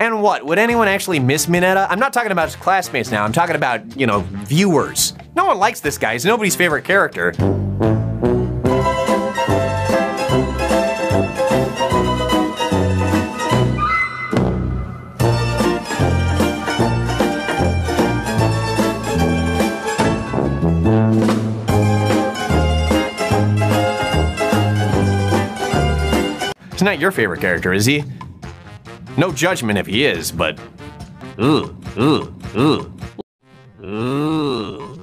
And what, would anyone actually miss Mineta? I'm not talking about his classmates now, I'm talking about, you know, viewers. No one likes this guy, he's nobody's favorite character. He's not your favorite character, is he? No judgment if he is, but... Ooh.